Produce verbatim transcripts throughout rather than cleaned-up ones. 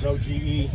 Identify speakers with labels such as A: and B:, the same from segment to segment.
A: no G E.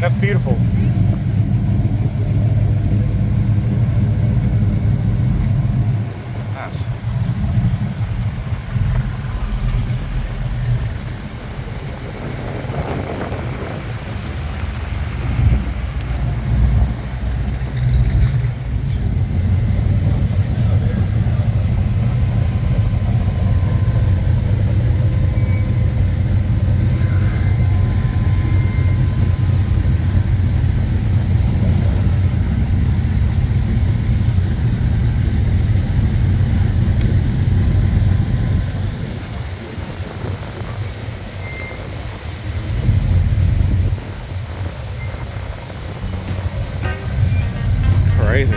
A: that's beautiful. Nice. Crazy.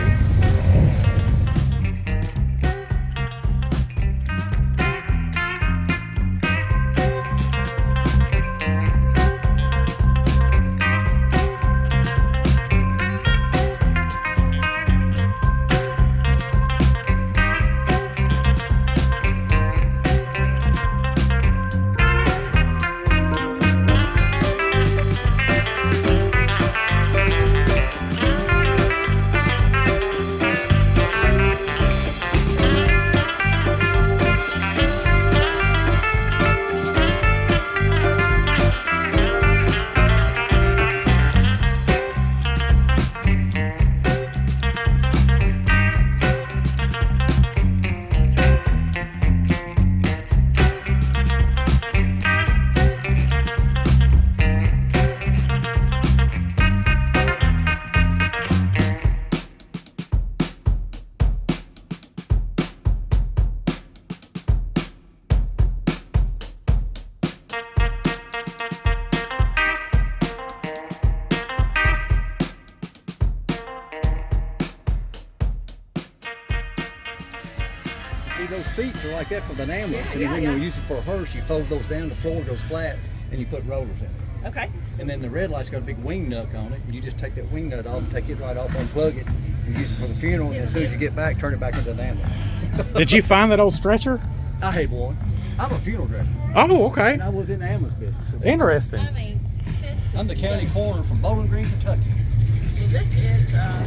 B: See, those seats are like that for the ambulance,
C: Yeah,
B: and
C: yeah,
B: when
C: yeah.
B: you use it for a hearse, you fold those down, the floor goes flat, and you put rollers in it.
C: Okay.
B: And then the red light's got a big wing nut on it, and you just take that wing nut off, take it right off, unplug it, and use it for the funeral, and as soon as you get back, turn it back into an ambulance.
A: Did you find that old stretcher?
B: I had one. I'm a funeral director,
A: Oh, okay.
B: and I was in the ambulance business. So
A: Interesting.
C: I mean, this is
B: I'm the county coroner from Bowling Green, Kentucky.
C: Well, this is uh,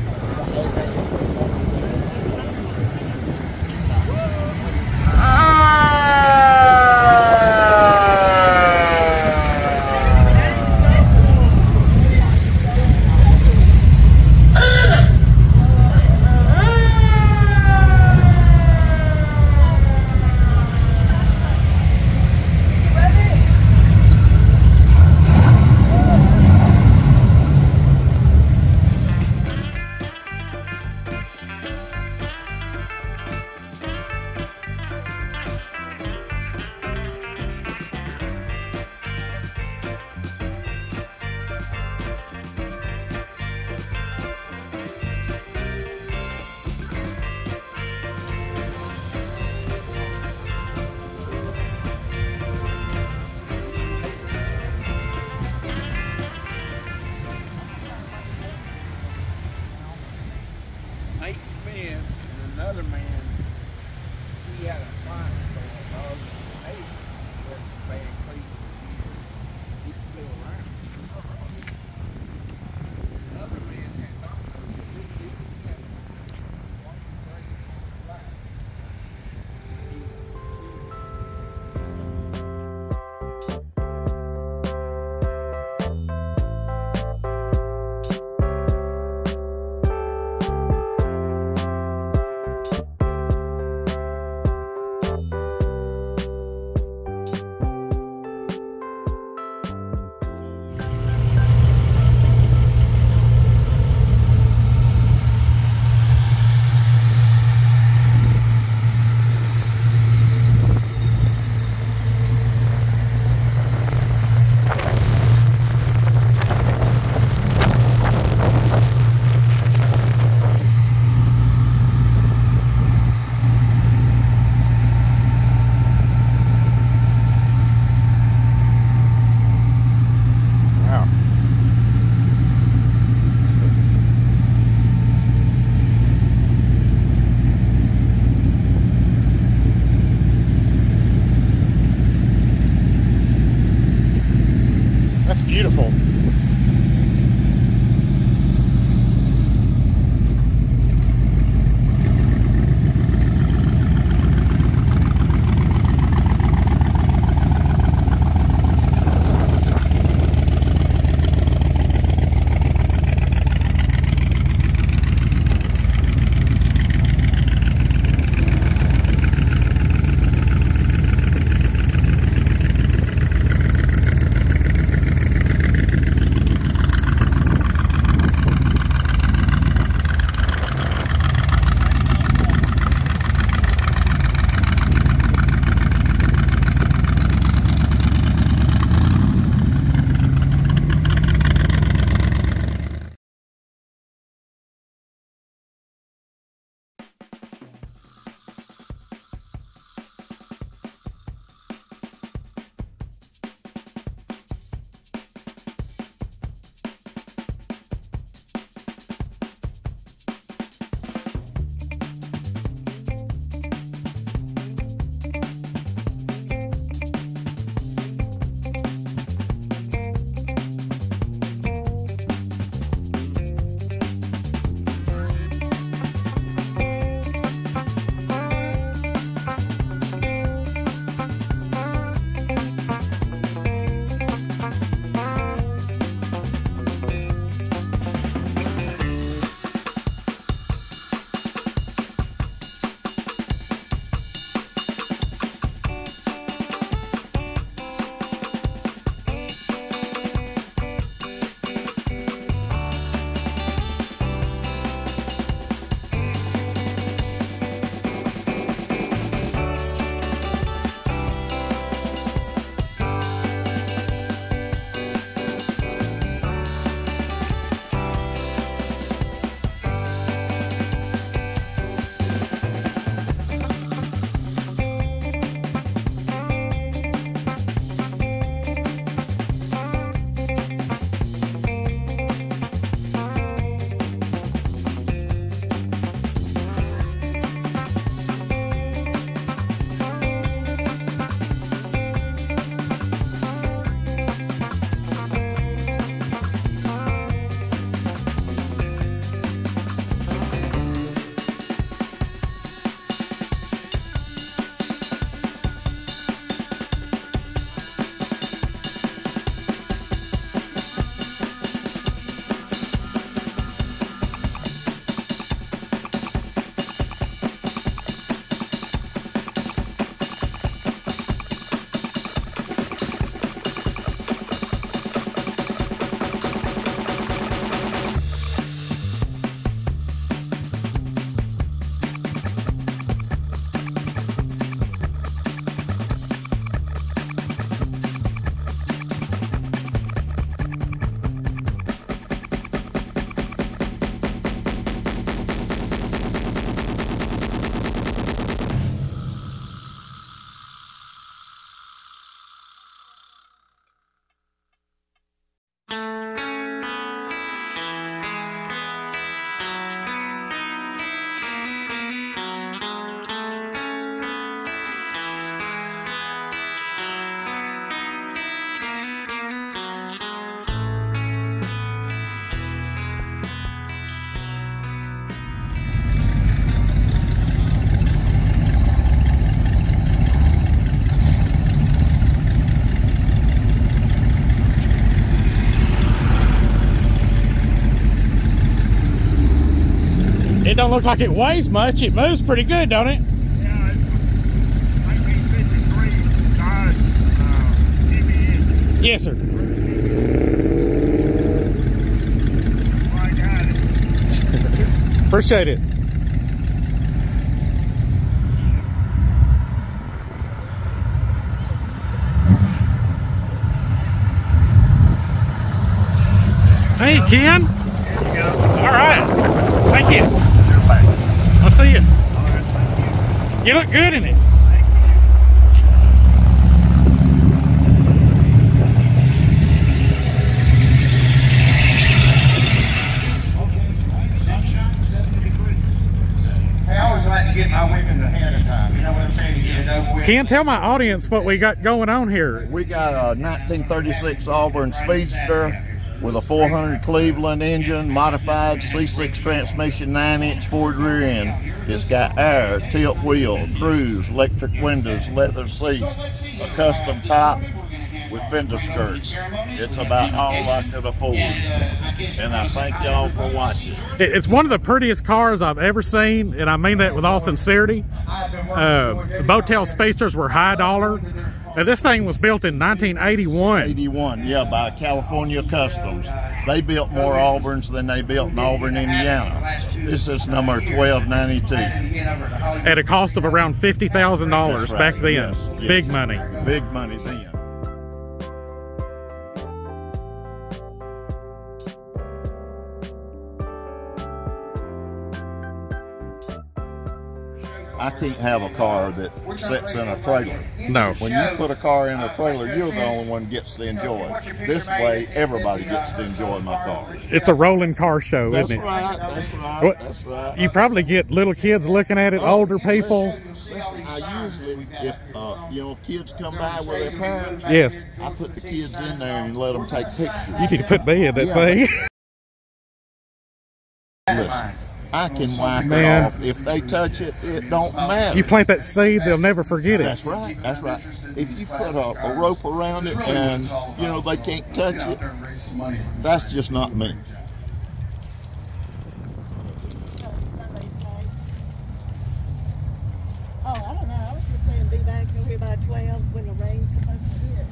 D: Nate Smith and another man, he had a fine store of Nate was Bad Creek. He's still around. Another man had doctors that he had one great life.
A: That's beautiful. don't look like it weighs much. It moves pretty good, don't it?
D: Yeah, it's nineteen fifty-three size uh, T V engine.
A: Yes, sir.
D: I got it.
A: Appreciate it. Hey, Ken.
D: There you go.
A: All right. Thank you.
D: You're back.
A: I'll see you.
D: All right, thank you.
A: You look good in it.
D: Hey, I always like to get my women ahead of time. You know what I'm saying? To get it over with.
A: Ken, tell my audience what we got going on here.
E: We got a nineteen thirty-six Auburn Speedster with a four hundred Cleveland engine, modified C six transmission, nine inch Ford rear end. It's got air, tilt wheel, cruise, electric windows, leather seats, a custom top with fender skirts. It's about all I could afford. And I thank y'all for watching.
A: It's one of the prettiest cars I've ever seen, and I mean that with all sincerity. Uh, the Botel Speedsters were high dollar. Now, this thing was built in nineteen eighty-one.
E: eighty-one, yeah, by California Customs. They built more Auburns than they built in Auburn, Indiana. This is number twelve ninety-two.
A: At a cost of around fifty thousand dollars
E: Right.
A: back then.
E: Yes, yes.
A: Big money.
E: Big money then. I can't have a car that sits in a trailer.
A: No.
E: When you put a car in a trailer, you're the only one that gets to enjoy it. This way, everybody gets to enjoy my car.
A: It's a rolling car show,
E: That's
A: isn't it?
E: right, that's right,
A: What-
E: that's right.
A: You probably get little kids looking at it, older people.
E: Listen, listen, I usually, if, uh, you know, kids come by with their parents,
A: Yes.
E: I put the kids in there and let them take pictures.
A: You need to put me in that
E: Yeah.
A: thing.
E: Listen, I can wipe
A: Man.
E: it off. If they touch it, it don't matter.
A: You plant that seed, they'll never forget it.
E: That's right. That's right. If you put a, a rope around it and, you know, they can't touch it, that's just not me.
F: Oh, I don't know. I was just saying be back over here by twelve when the rain's supposed to hit.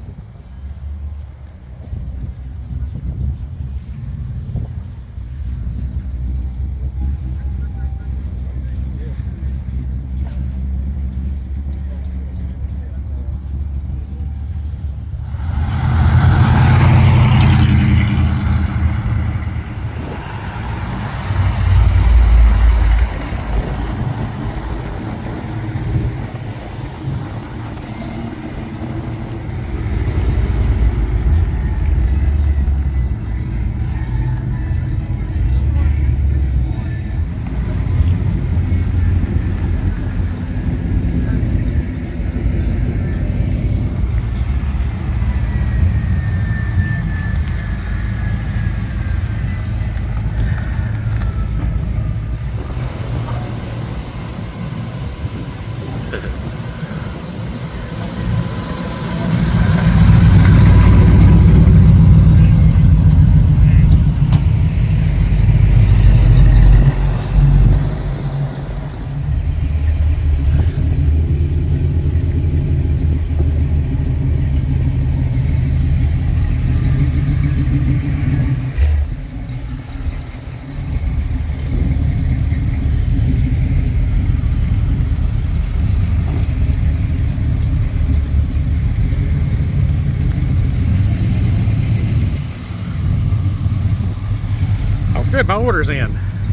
A: Good, my order's in.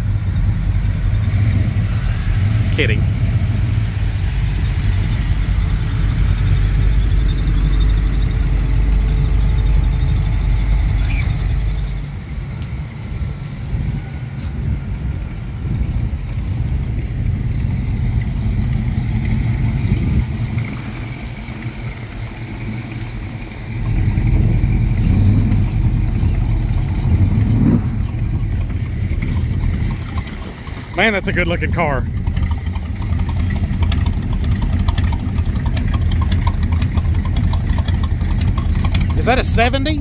A: Kidding. Man, that's a good looking car. Is that a seventy?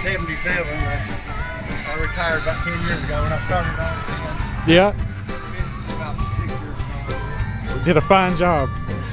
B: seventy-seven. I, I retired about ten years ago when I started on it.
A: Yeah,
B: Been about six years.
A: did a fine job.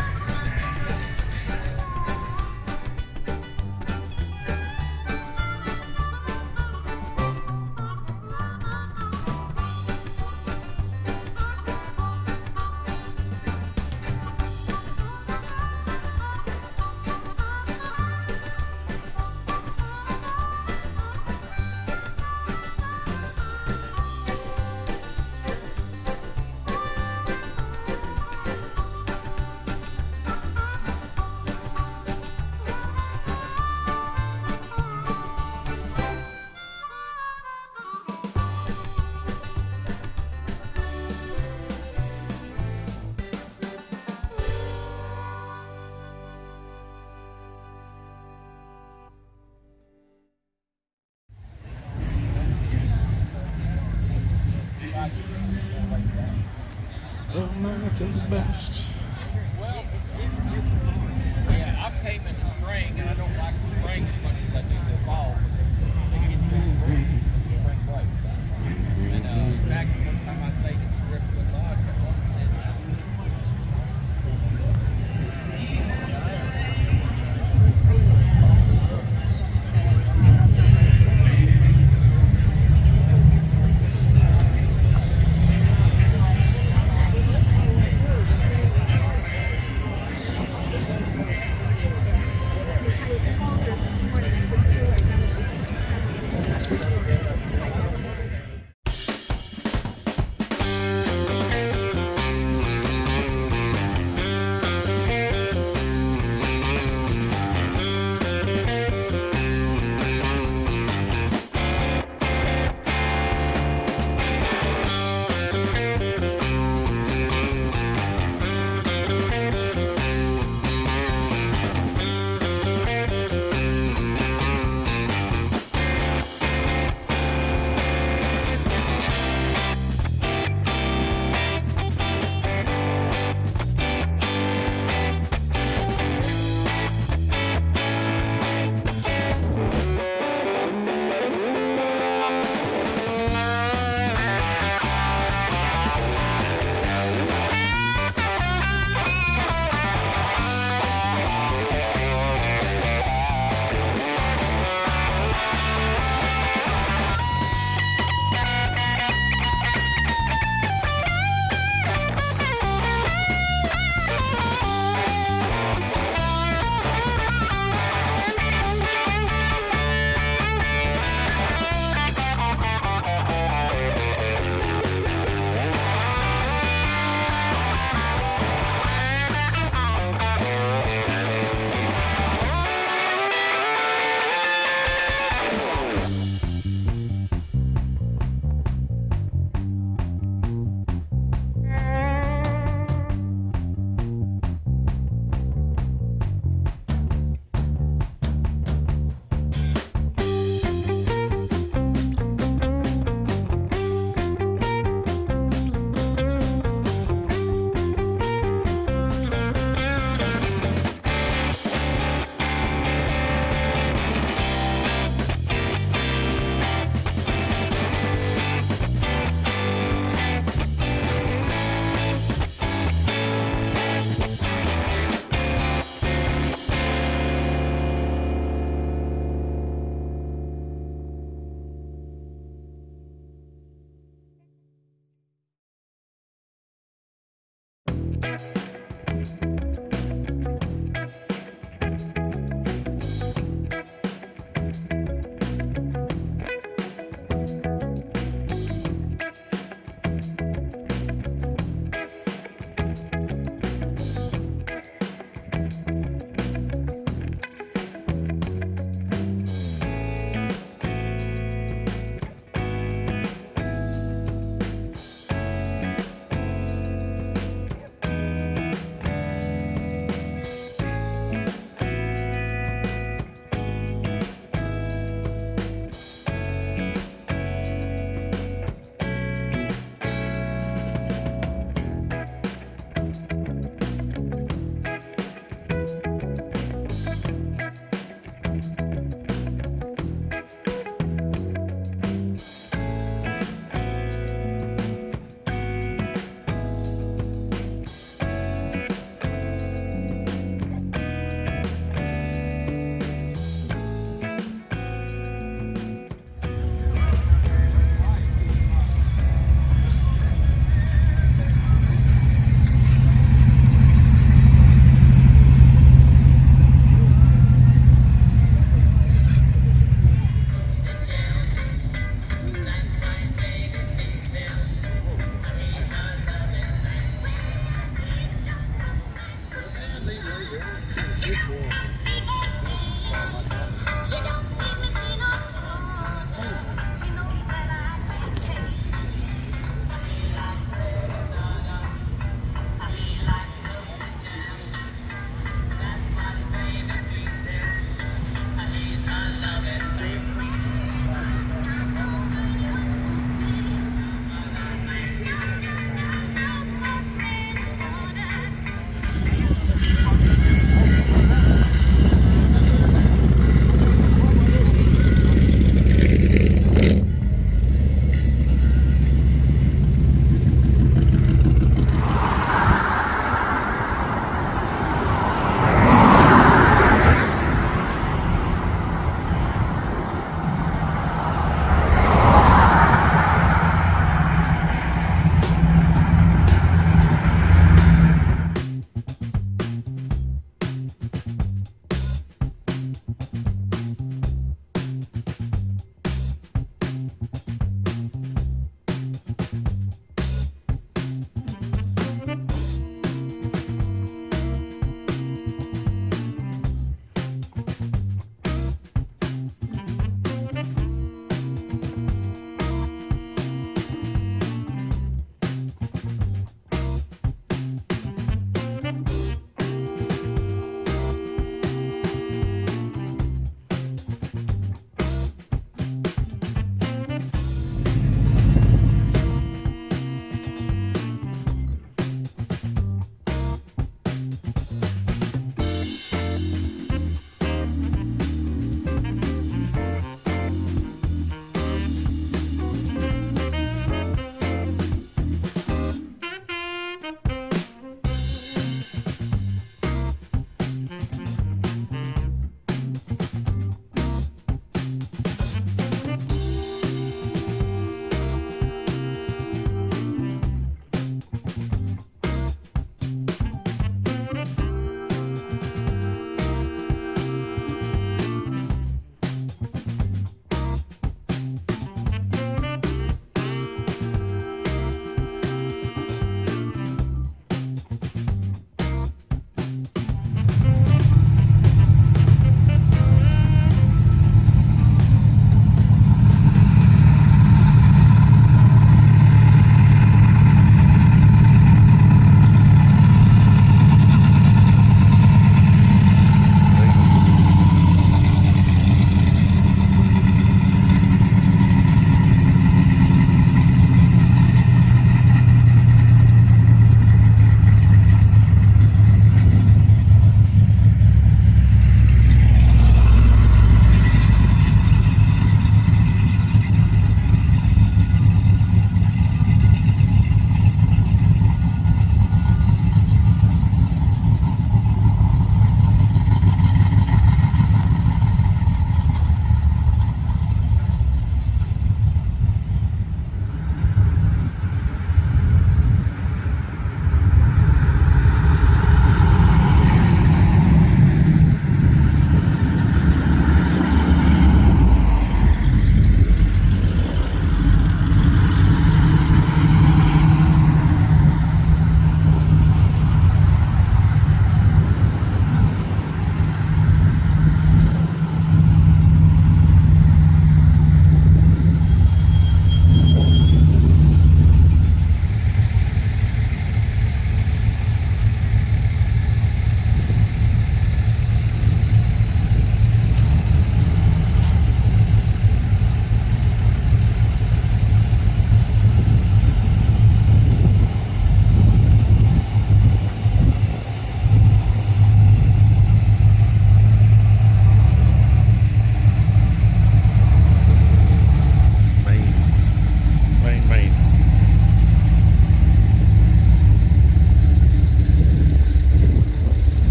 A: America's best.
D: Well, yeah, I came in the spring, and I don't like the spring as much as I do the fall because they get you in the spring break. And uh, back the first time I stayed in the Driftwood Lodge, I one percent now.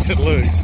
A: nice it looks.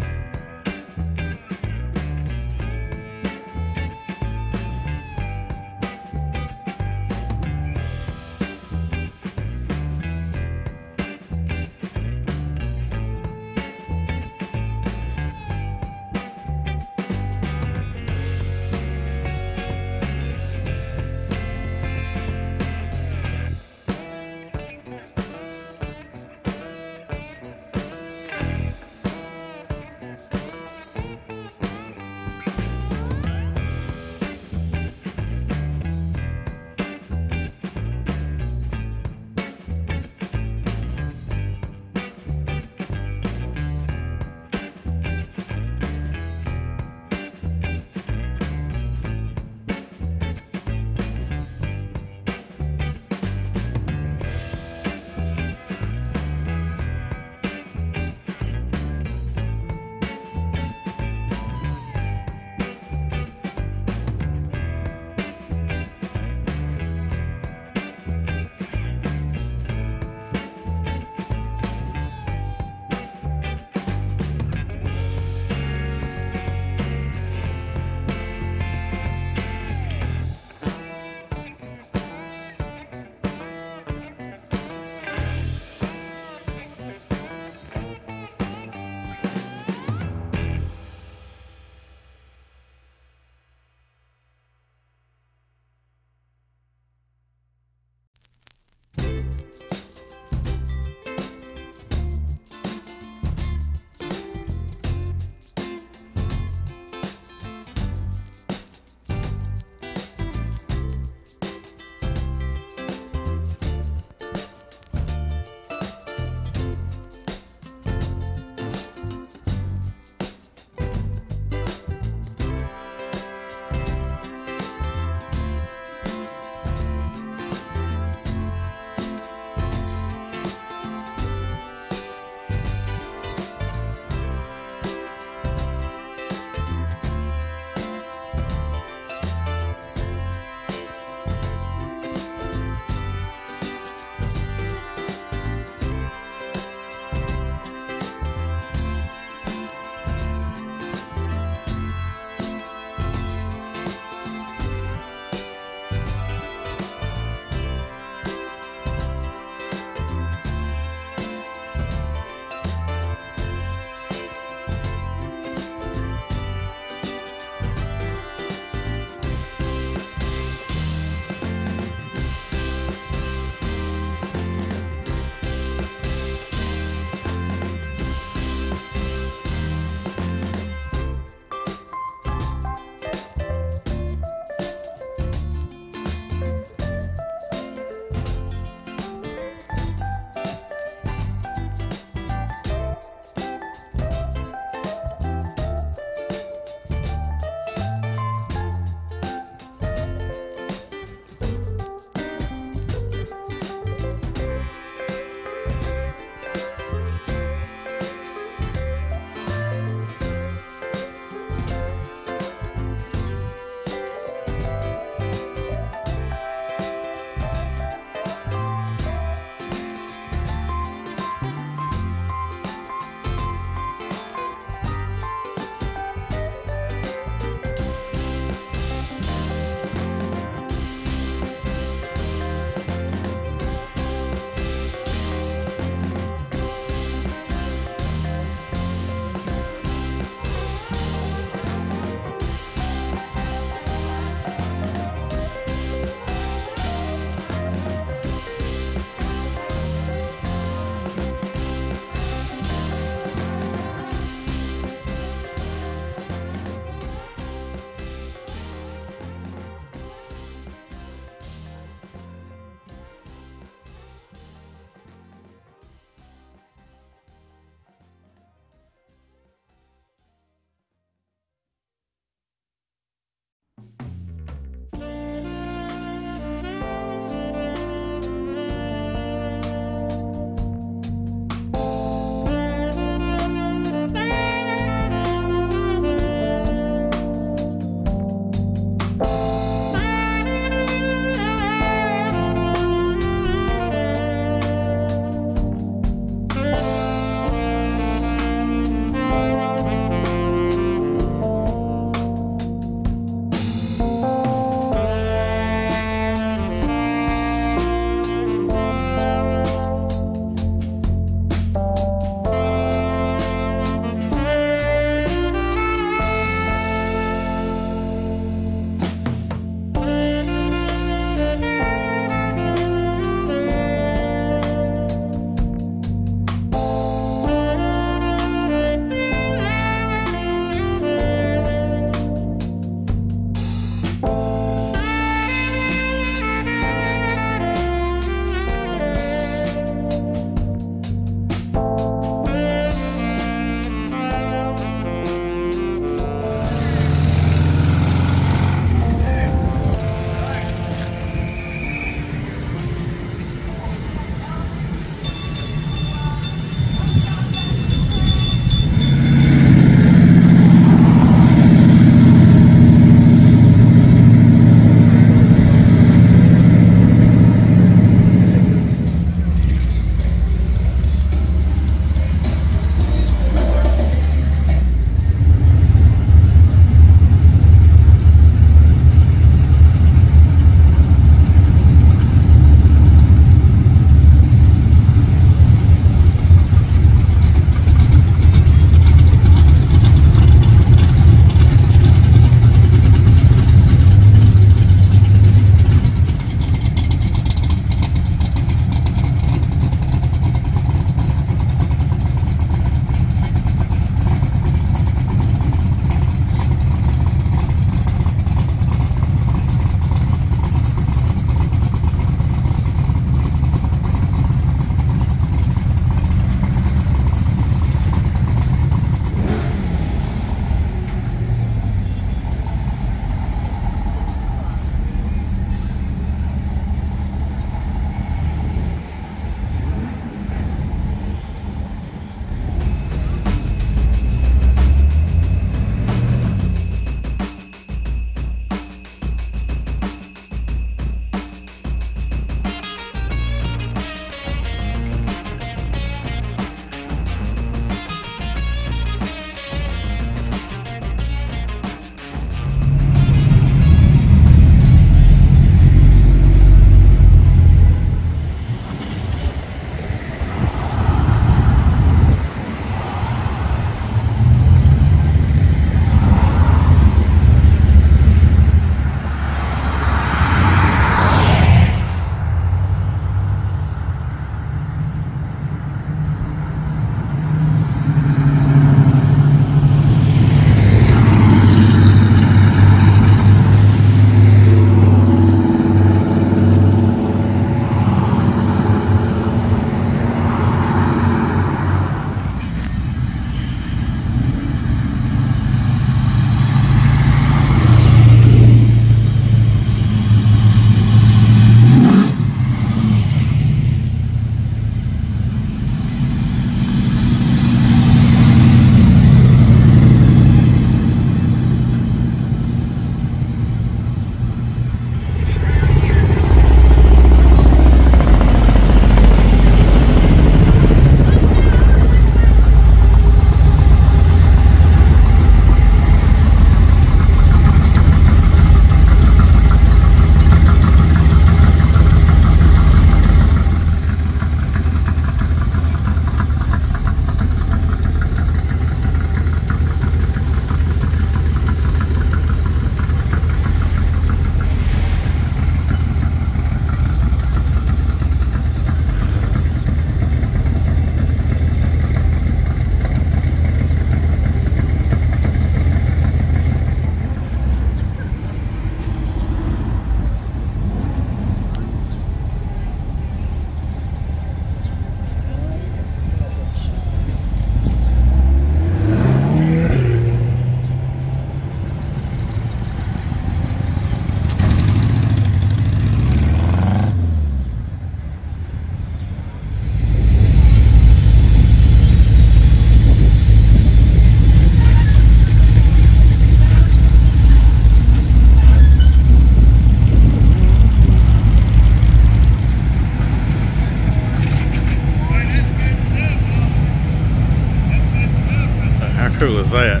A: cool is that?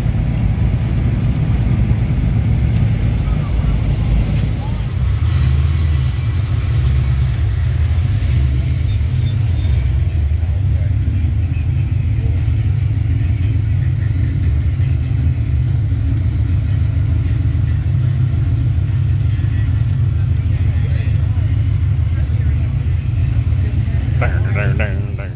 A: Dang, dang, dang, dang, dang.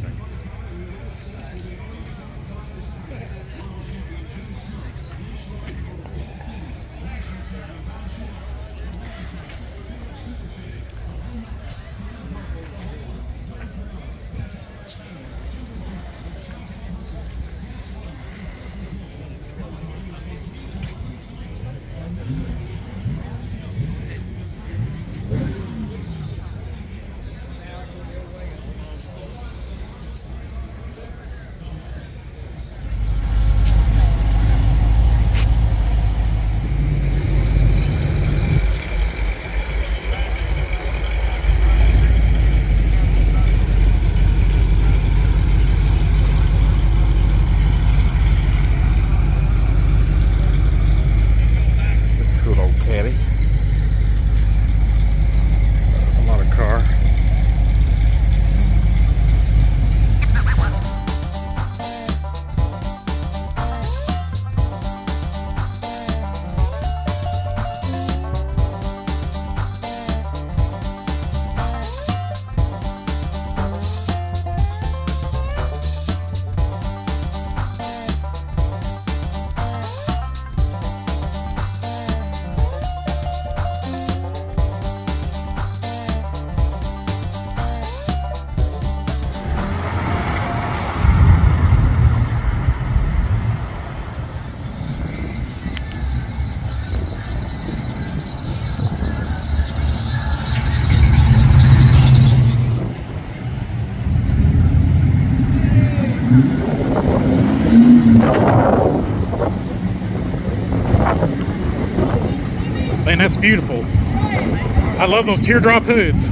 A: Man, that's beautiful. I love those teardrop hoods.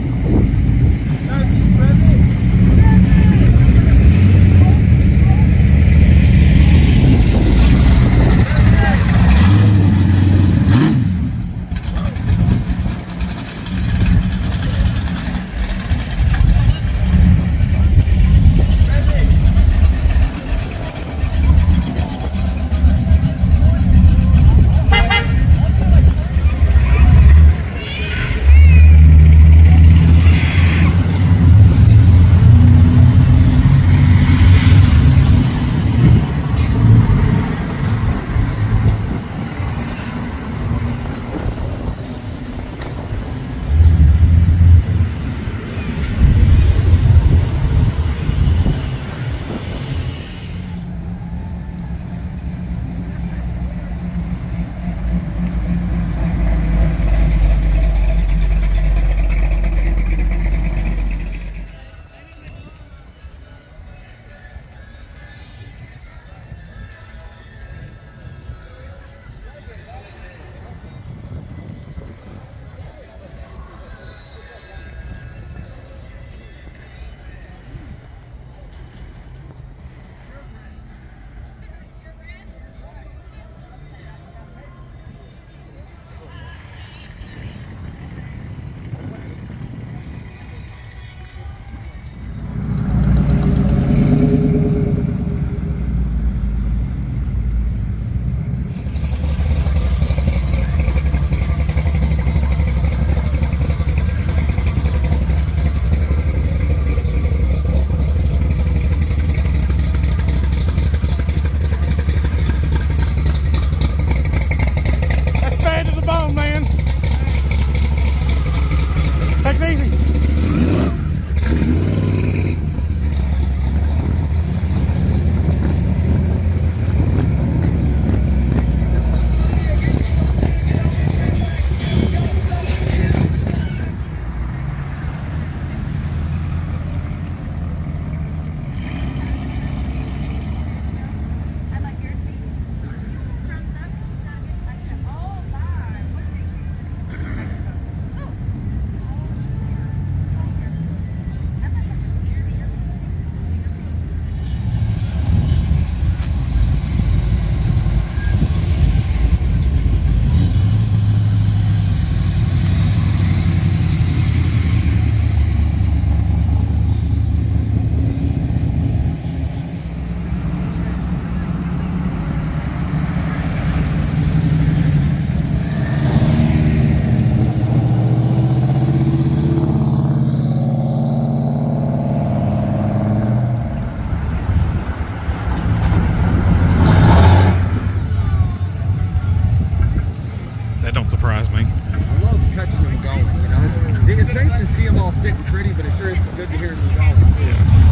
G: to see them all sitting pretty, but it sure is good to hear them going too.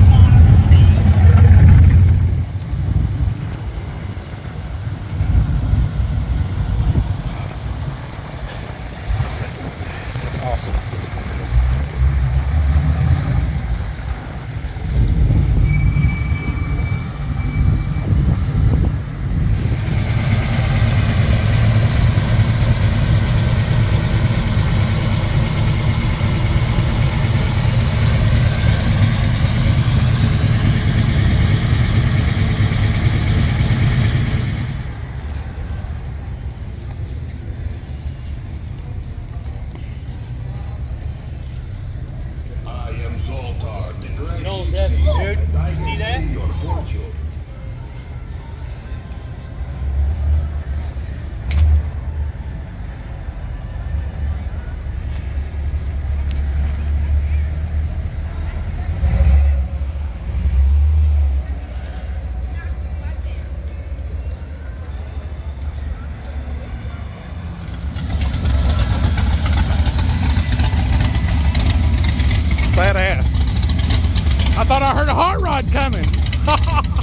A: Awesome.
H: Nose heavy, dude. You see that?
A: Badass. I thought I heard a hot rod coming.